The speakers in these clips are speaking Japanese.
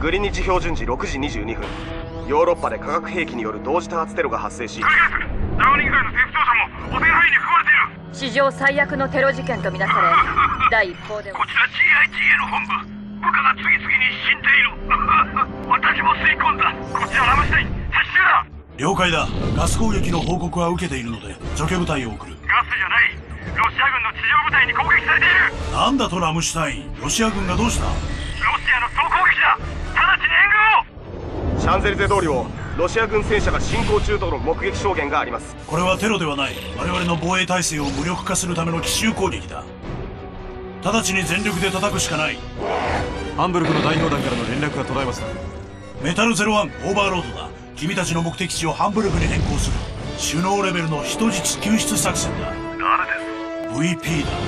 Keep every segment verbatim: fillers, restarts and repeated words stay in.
グリニッジ標準時ろくじにじゅうにふん、ヨーロッパで化学兵器による同時多発テロが発生し、 ダウニング街の政府庁舎も汚染範囲に含まれている。 史上最悪のテロ事件とみなされ、第一報ではこちら ジーアイティーエー の本部、部下が次々に死んでいる。私も吸い込んだ。こちらラムシュタイン、撤収だ。 了解だ。ガス攻撃の報告は受けているので除去部隊を送る。 ガスじゃない、ロシア軍の地上部隊に攻撃されている。 なんだとラムシュタイン、ロシア軍がどうした？ ロシアの総攻撃だ。直ちに援軍を。 シャンゼリゼ通りをロシア軍戦車が進行中との目撃証言があります。 これはテロではない。我々の防衛体制を無力化するための奇襲攻撃だ。直ちに全力で叩くしかない。 ハンブルクの代表団からの連絡が途絶えました。 メタルゼロワンオーバーロードだ。君たちの目的地をハンブルクに変更する。首脳レベルの人質救出作戦だ。 誰です？ ブイピー だ。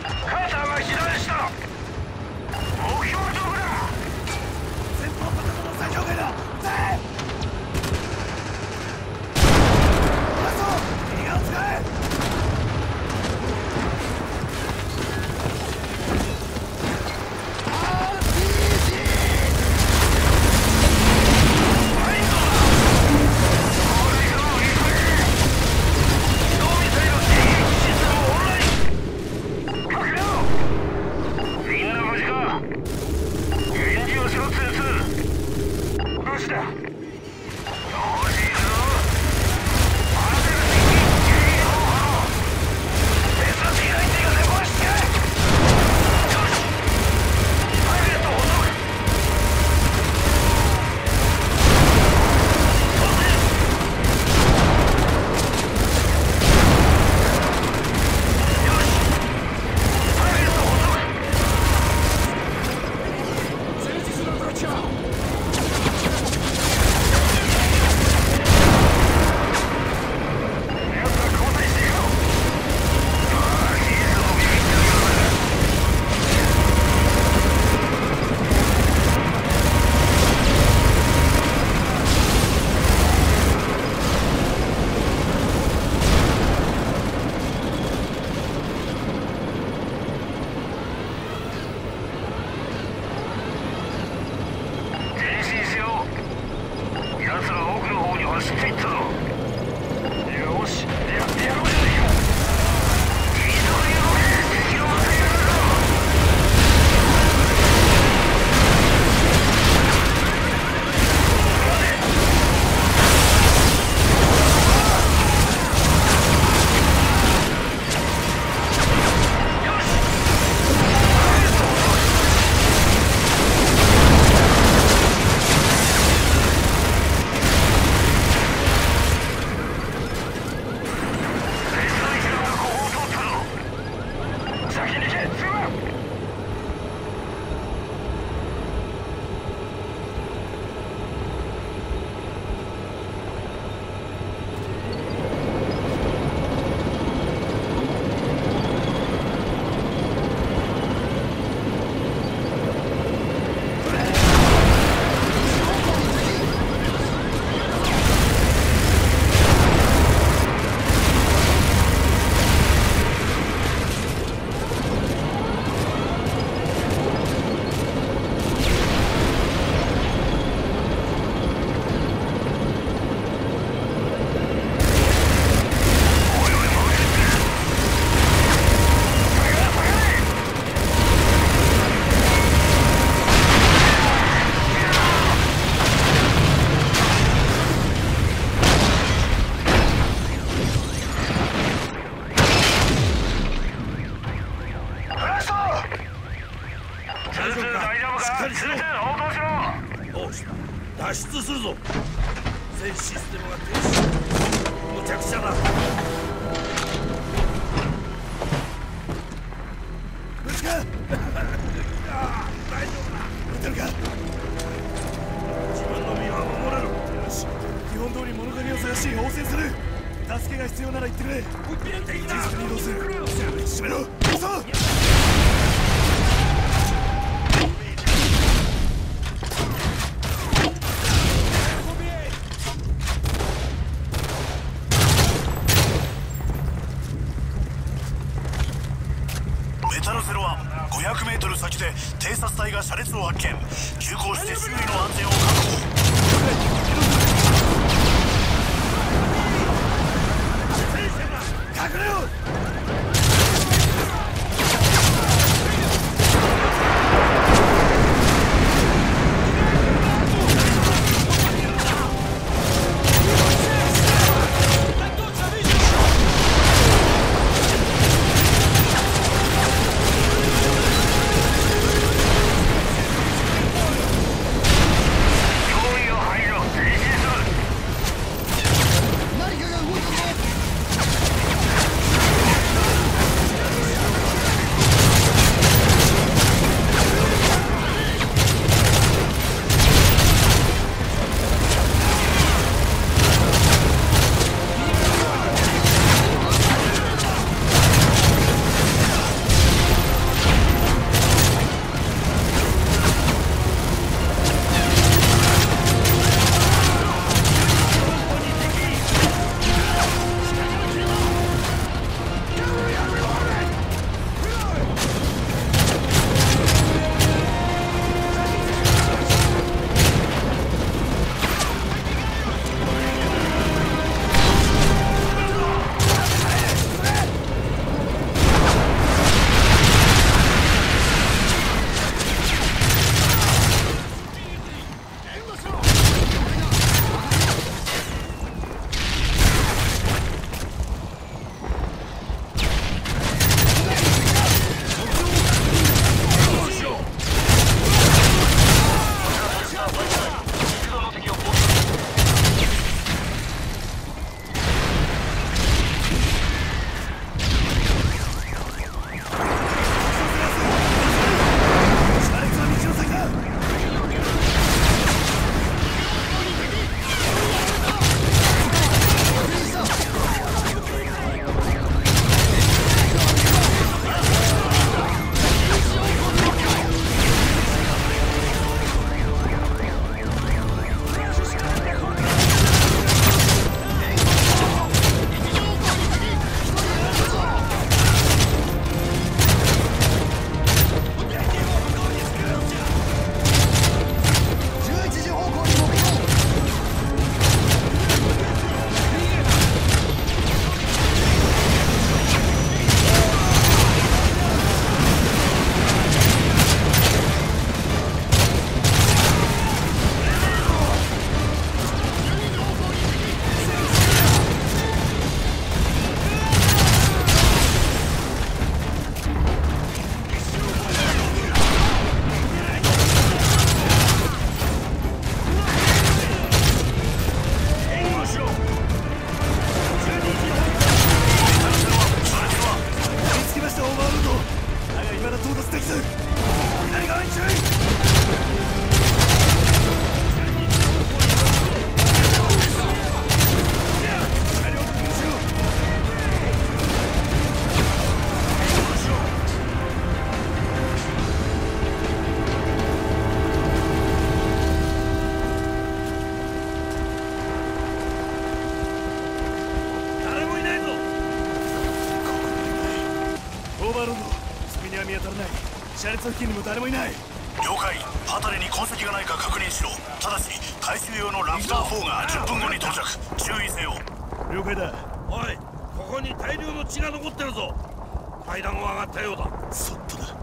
肩が被弾した。目標はどこだ。 前方パトロンの作業外だ。ぜラスト右側を使え。 脱出するぞ。全システムが停止。むちゃくちゃだ。無事か大丈夫だ。撃てるか。自分の身は守れる。よし、基本通り物陰を探し応戦する。助けが必要なら言ってくれ。迅速に移動する。閉めろ。行くぞ。 メタルゼロワン、ごひゃくメートル先で偵察隊が車列を発見。急行して周囲の安全を確保。隠れろ。 こつ左側に注意。車列付近にも誰もいない。 了解。パタレに痕跡がないか確認しろ。ただし回収用のラプターフォーがじゅっぷんごに到着。注意せよ。 了解だ。 おい、ここに大量の血が残ってるぞ。階段を上がったようだ。 そっとだ。